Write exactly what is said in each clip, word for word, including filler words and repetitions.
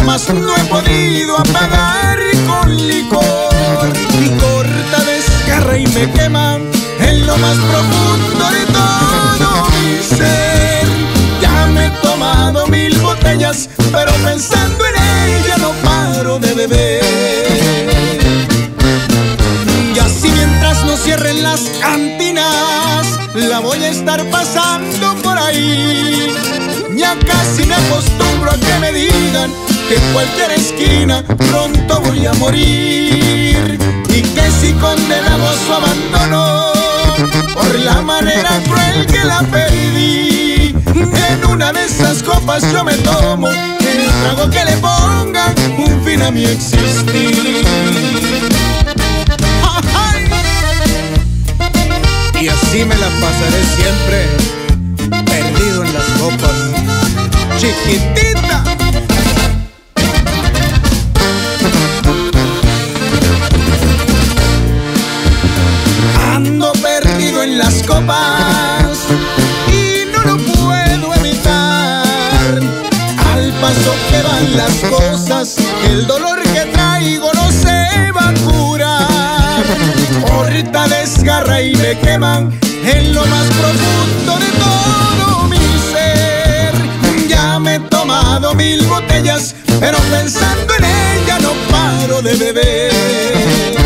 mas no he podido apagar con licor. Mi corta desgarra y me quema en lo más profundo de todo mi ser. Ya me he tomado mil botellas, pero pensando en ella no paro de beber. Y así mientras no cierren las cantinas, la voy a estar pasando por ahí. Ya casi me acostumbro a que me digan que en cualquier esquina pronto voy a morir, y que si condenado a su abandono por la manera cruel que la perdí, en una de esas copas yo me tomo el trago que le ponga un fin a mi existir. Y así me la pasaré siempre, perdido en las copas, chiquitita. Ando perdido en las copas y no lo puedo evitar. Al paso que van las cosas, el dolor que traigo no se va a curar. Ahorita desgarra y me queman en lo más profundo de todo mi ser. Ya me he tomado mil botellas, pero pensando en ella no paro de beber.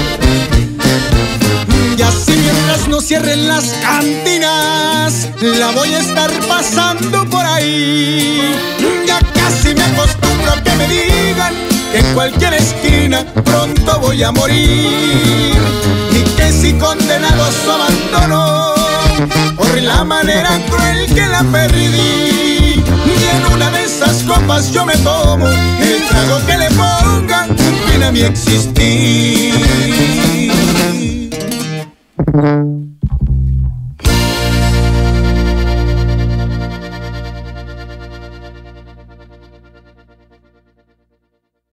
Y así mientras no cierren las cantinas, la voy a estar pasando por ahí. Ya casi me acostumbro a que me digan que en cualquier esquina pronto voy a morir, y que si condenado a su abandono por la manera cruel que la perdí, y en una de esas copas yo me tomo el trago que le ponga un fin a mi existir.